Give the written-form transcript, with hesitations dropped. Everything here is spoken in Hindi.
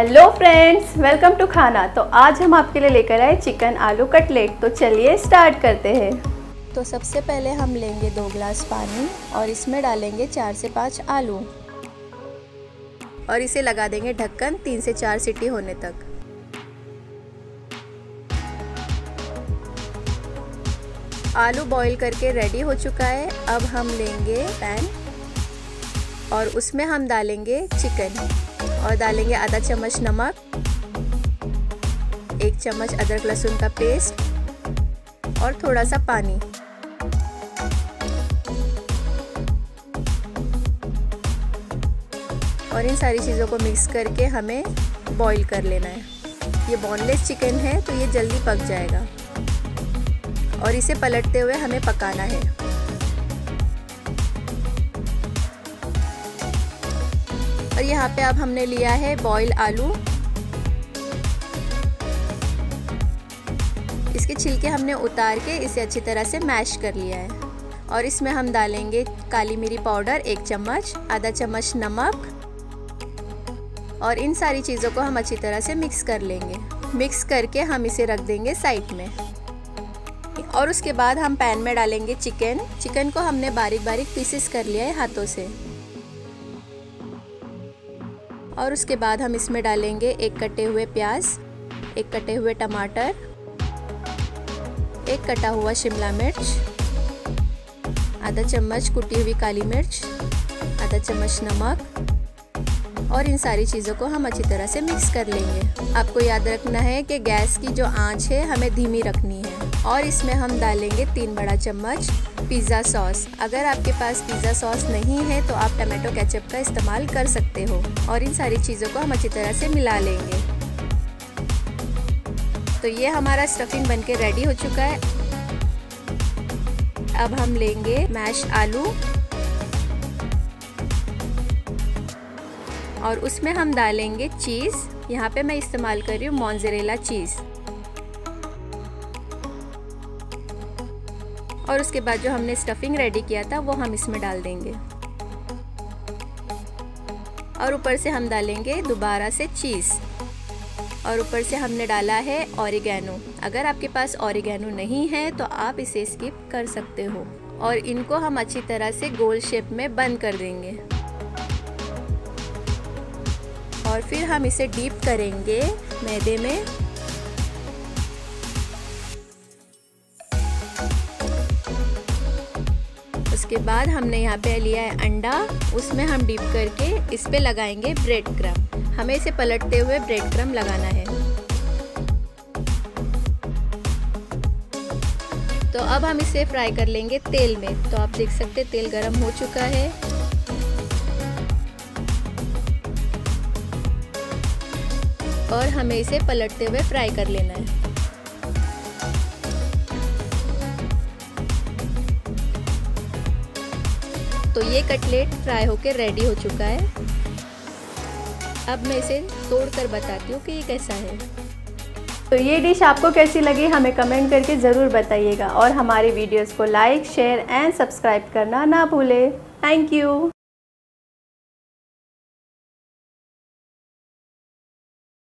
हेलो फ्रेंड्स, वेलकम टू खाना। तो आज हम आपके लिए लेकर आए चिकन आलू कटलेट। तो चलिए स्टार्ट करते हैं। तो सबसे पहले हम लेंगे 2 गिलास पानी और इसमें डालेंगे 4 से 5 आलू और इसे लगा देंगे ढक्कन 3 से 4 सीटी होने तक। आलू बॉईल करके रेडी हो चुका है। अब हम लेंगे पैन और उसमें हम डालेंगे चिकन और डालेंगे आधा चम्मच नमक, 1 चम्मच अदरक लहसुन का पेस्ट और थोड़ा सा पानी। और इन सारी चीज़ों को मिक्स करके हमें बॉईल कर लेना है। ये बोनलेस चिकन है तो ये जल्दी पक जाएगा और इसे पलटते हुए हमें पकाना है। और यहाँ पे अब हमने लिया है बॉयल आलू। इसके छिलके हमने उतार के इसे अच्छी तरह से मैश कर लिया है। और इसमें हम डालेंगे काली मिरी पाउडर 1 चम्मच, आधा चम्मच नमक और इन सारी चीज़ों को हम अच्छी तरह से मिक्स कर लेंगे। मिक्स करके हम इसे रख देंगे साइड में। और उसके बाद हम पैन में डालेंगे चिकन को हमने बारीक बारीक पीसेस कर लिया है हाथों से। और उसके बाद हम इसमें डालेंगे 1 कटे हुए प्याज, 1 कटे हुए टमाटर, 1 कटा हुआ शिमला मिर्च, आधा चम्मच कुटी हुई काली मिर्च, आधा चम्मच नमक और इन सारी चीज़ों को हम अच्छी तरह से मिक्स कर लेंगे। आपको याद रखना है कि गैस की जो आंच है हमें धीमी रखनी है। और इसमें हम डालेंगे 3 बड़ा चम्मच पिज़्ज़ा सॉस। अगर आपके पास पिज़्ज़ा सॉस नहीं है तो आप टमाटो केचप का इस्तेमाल कर सकते हो। और इन सारी चीज़ों को हम अच्छी तरह से मिला लेंगे। तो ये हमारा स्टफिंग बनके रेडी हो चुका है। अब हम लेंगे मैश आलू और उसमें हम डालेंगे चीज़। यहाँ पे मैं इस्तेमाल कर रही हूँ मोज़रेला चीज़। और उसके बाद जो हमने स्टफिंग रेडी किया था वो हम इसमें डाल देंगे। और ऊपर से हम डालेंगे दोबारा से चीज़। और ऊपर से हमने डाला है ऑरिगेनो। अगर आपके पास ऑरिगेनो नहीं है तो आप इसे स्किप कर सकते हो। और इनको हम अच्छी तरह से गोल शेप में बंद कर देंगे। और फिर हम इसे डीप करेंगे मैदे में। उसके बाद हमने यहाँ पे लिया है अंडा, उसमें हम डीप करके इस पे लगाएंगे ब्रेड क्रम्ब। हमें इसे पलटते हुए ब्रेड क्रम्ब लगाना है। तो अब हम इसे फ्राई कर लेंगे तेल में। तो आप देख सकते हैं तेल गरम हो चुका है। और हमें इसे पलटते हुए फ्राई कर लेना है। तो ये कटलेट फ्राई होकर रेडी हो चुका है। अब मैं इसे तोड़कर बताती हूँ कि ये कैसा है। तो ये डिश आपको कैसी लगी हमें कमेंट करके ज़रूर बताइएगा। और हमारे वीडियोस को लाइक, शेयर एंड सब्सक्राइब करना ना भूलें। Thank you.